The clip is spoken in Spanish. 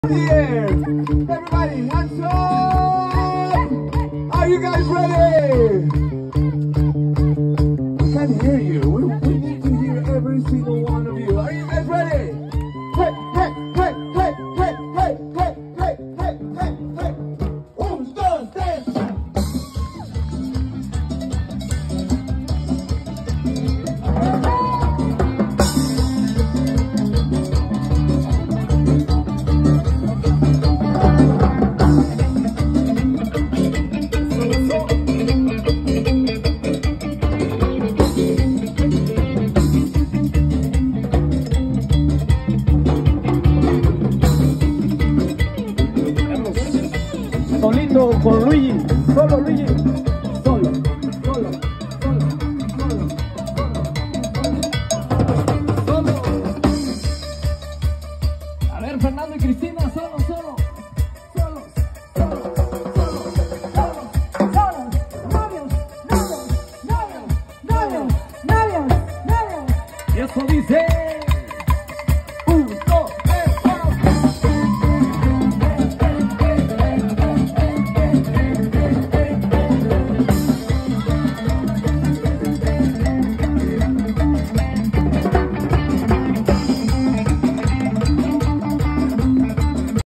Here, everybody, hands up! Are you guys ready? I can't hear you. We need to hear every single one of you. Are you guys ready? Hey, hey, hey, hey, hey, hey, hey, hey, hey, hey, hey. 1, 2, 3. Solito con Luigi, solo Luigi, solo, solo, solo, solo, solo. A ver, Fernando y Cristina, solo, solo, solo, solo, solo, solo, solo, novios, novios, novios, novios, novios, novios. Y eso dice.